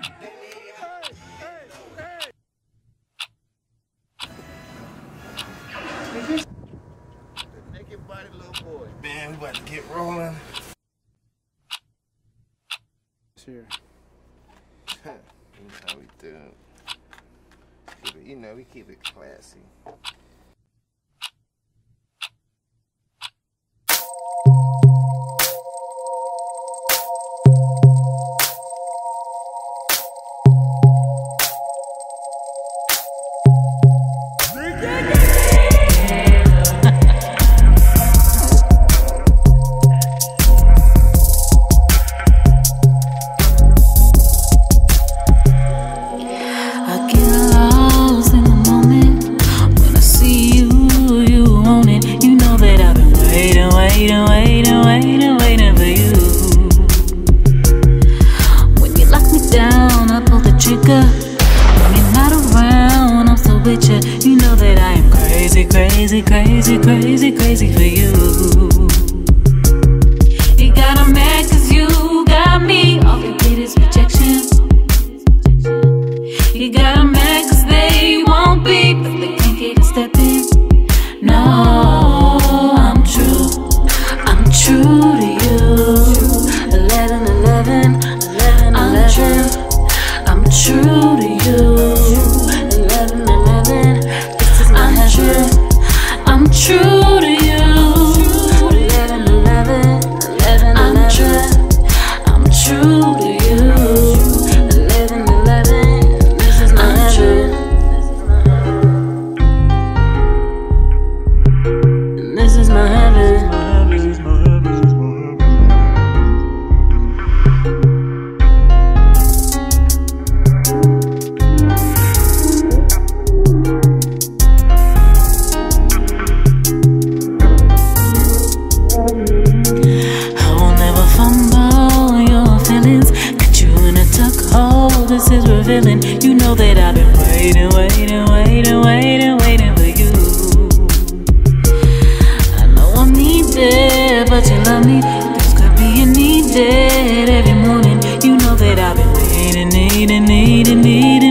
Naked body little boy. Man, we about to get rolling. Here. You know how we do. You know, we keep it classy. Waiting for you. When you lock me down, I pull the trigger. When you're not around, I'm still with you. You know that I am crazy, crazy, crazy, crazy, crazy for you. You got 'em mad 'cause you got me. All they get is rejection. You got 'em mad 'cause they won't be, but they can't get a step in. No, I'm true. I'm true to you. 11, 11, 11, 11. I'm true to you. 11, 11. This is my heaven. I'm true to you. 11, 11, 11, 11. I'm true to you. 11, 11. This is my heaven. This is my heaven. This is revealing. You know that I've been waiting, waiting, waiting, waiting, waiting for you. I know I'm needed, but you love me. This could be you needed every morning. You know that I've been needing, needing, needing, needing.